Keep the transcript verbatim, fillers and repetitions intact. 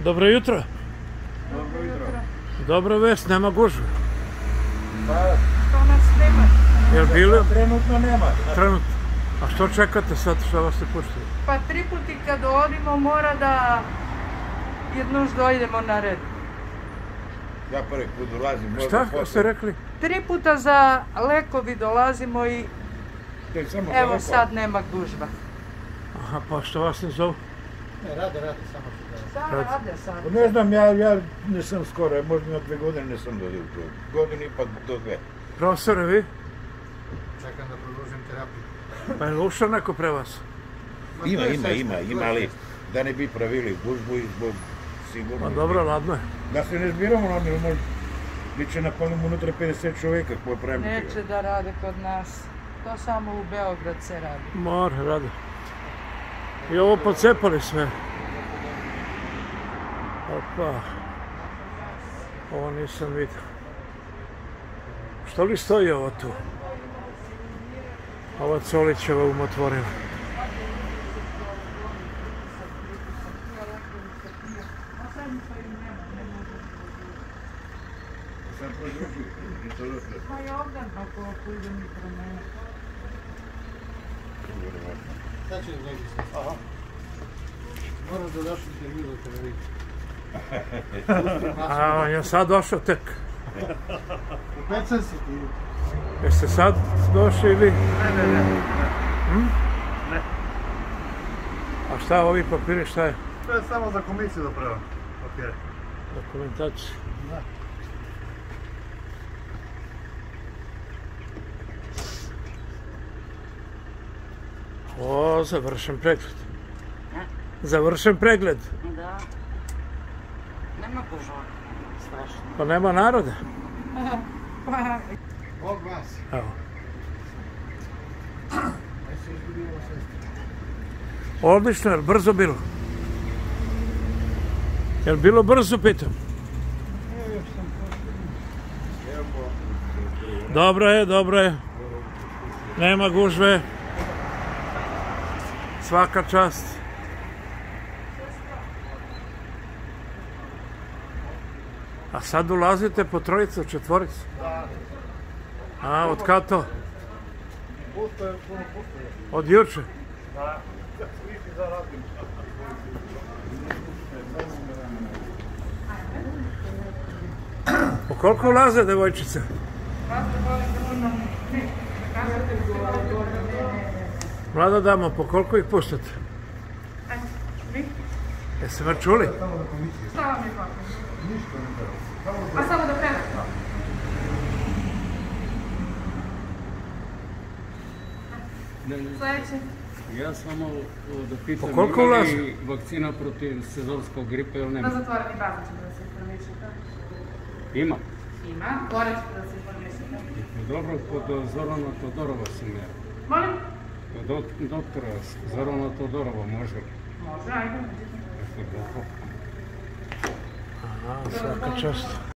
Dobro jutro. Dobro jutro. Dobra vest, nema gužve. Pa, To nas nema. Jel bilo? trenutno nema. Trenutno. A što čekate sad, što vas se puštaju? Pa tri puti kad odimo mora da jednuž dojdemo na red. Ja prvi put dolazim. možda Šta posle. ste rekli? Tri puta za lekovi dolazimo i To je samo evo daleko. sad nema gužva. Aha, pa što vas ne zovu? Ne, rade, rade, samo što da. Šta rade sad? Pa ne znam, ja, ja nisam skoro, možda na dve godine nisam dođeo tu. Godinu i pa do dve. Profesore, vi? Čekam da produžim terapiju. Pa je li ušao neko pre vas? Ma Ima, to je ima, sve ima, što- ima, ali da ne bi pravili gužbu i zbog sigurno. Pa dobro, ladno je. Da se ne zbiramo na ono, možda bit će napalimo unutra pedeset čovjeka koje pravimo. Neće da rade kod nas. To samo u Beograd se radi. More, rade. I ovo pocepali sve. Opa. Ovo nisam vidio. Što li stoji ovo tu? Ova Colićeva umotvorina. Pa i ovdje ako půjde mi promena. Sad će dođi se. Aha. Moram da daš intervju do televizije. A on je sad došao tek. U pecan si ti. Jeste sad došli ili? Ne, ne, ne. Hm? Ne. A šta ovi papiri, šta je? To je samo za komisiju da prava. Papire. Dokumentacija. Da. O, završen pregled. Završen pregled. Da. Nema gužva. Strašno. Pa nema naroda. Pa Bog vas. Evo. Aj se izgubilo sestra. Odlično, je li brzo bilo? Je li bilo brzo, pitam? Dobro je, dobro je. Nema gužve. Svaka čast. A sad ulazite po trojicu, četvoricu? Da. A, od kad to? Pusto je, puno pusto je. Od juče? Da. Kad se vidi za radim. Po koliko ulaze, devojčice? Mlada dama, po koliko ih puštate? Jeste me čuli? Samo da komisiju. šta vam je pa? Ništa ne treba. Samo A samo da predaš to. Sljedeće. Ja samo da pitam, Po koliko ima ulazi? li vakcina protiv sezonskog gripa ili Na nema? zatvoreni bazen ćete da se informišete. Ima. Ima. Gore ćete da se informišete. Dobro, kod Zorana Todorova sam ja. Molim? Kod dok- doktora Zorana Todorova može. Može, ajde. Dakle, dobro. Aha, svaka čast.